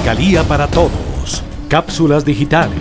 Fiscalía para Todos. Cápsulas digitales.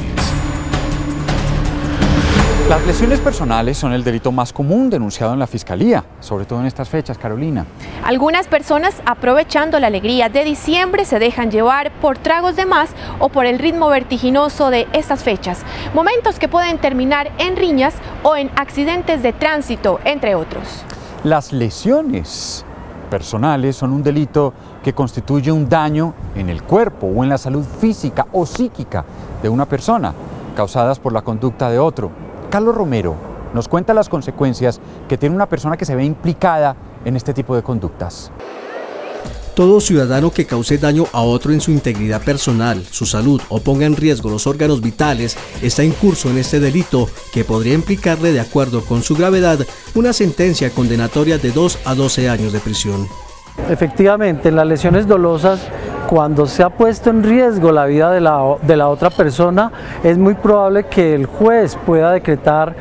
Las lesiones personales son el delito más común denunciado en la Fiscalía, sobre todo en estas fechas, Carolina. Algunas personas, aprovechando la alegría de diciembre, se dejan llevar por tragos de más o por el ritmo vertiginoso de estas fechas. Momentos que pueden terminar en riñas o en accidentes de tránsito, entre otros. Las lesiones personales son un delito que constituye un daño en el cuerpo o en la salud física o psíquica de una persona, causadas por la conducta de otro. Carlos Romero nos cuenta las consecuencias que tiene una persona que se ve implicada en este tipo de conductas. Todo ciudadano que cause daño a otro en su integridad personal, su salud o ponga en riesgo los órganos vitales está incurso en este delito que podría implicarle, de acuerdo con su gravedad, una sentencia condenatoria de 2 a 12 años de prisión. Efectivamente, en las lesiones dolosas, cuando se ha puesto en riesgo la vida de la otra persona, es muy probable que el juez pueda decretar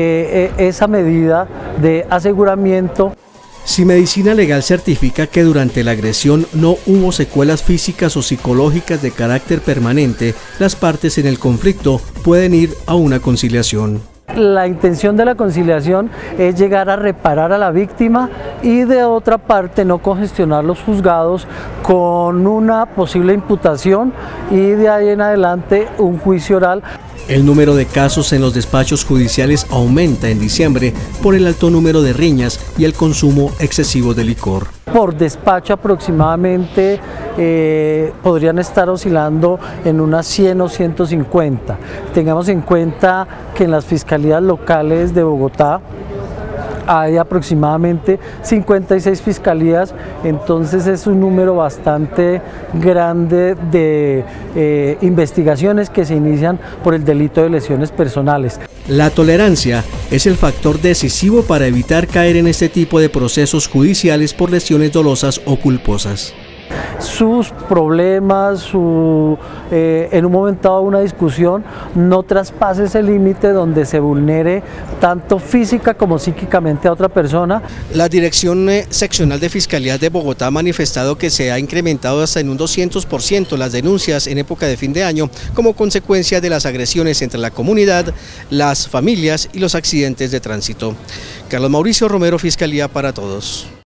esa medida de aseguramiento. Si medicina legal certifica que durante la agresión no hubo secuelas físicas o psicológicas de carácter permanente, las partes en el conflicto pueden ir a una conciliación. La intención de la conciliación es llegar a reparar a la víctima y, de otra parte, no congestionar los juzgados con una posible imputación y de ahí en adelante un juicio oral. El número de casos en los despachos judiciales aumenta en diciembre por el alto número de riñas y el consumo excesivo de licor. Por despacho aproximadamente podrían estar oscilando en unas 100 o 150. Tengamos en cuenta que en las fiscalías locales de Bogotá hay aproximadamente 56 fiscalías, entonces es un número bastante grande de investigaciones que se inician por el delito de lesiones personales. La tolerancia es el factor decisivo para evitar caer en este tipo de procesos judiciales por lesiones dolosas o culposas. Sus problemas, en un momento dado una discusión, no traspase ese límite donde se vulnere tanto física como psíquicamente a otra persona. La Dirección Seccional de Fiscalías de Bogotá ha manifestado que se ha incrementado hasta en un 200% las denuncias en época de fin de año como consecuencia de las agresiones entre la comunidad, las familias y los accidentes de tránsito. Carlos Mauricio Romero, Fiscalía para Todos.